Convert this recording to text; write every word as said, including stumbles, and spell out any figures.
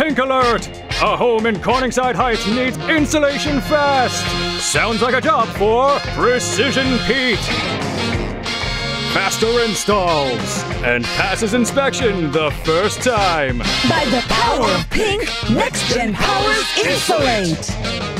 Pink alert! A home in Corningside Heights needs insulation fast! Sounds like a job for Precision Pete! Faster installs and passes inspection the first time. By the power of pink, Next Gen powers insulate.